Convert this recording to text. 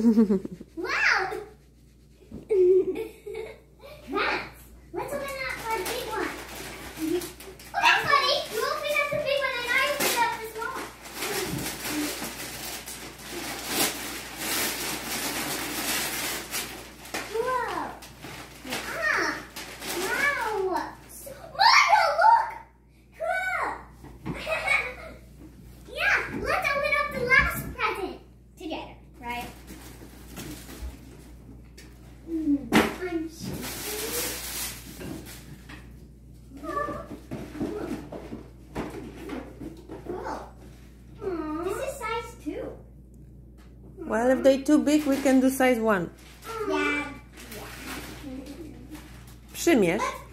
Wow! Let's open up our big one. Oh, that's funny. You open up the big one and I open up the small one. Whoa. Ah. Wow. Mario, look! Cool. Yeah, let's open up the last present together, right? I'm This is size 2. Well, if they're too big, we can do size 1. Yeah. Przymierz.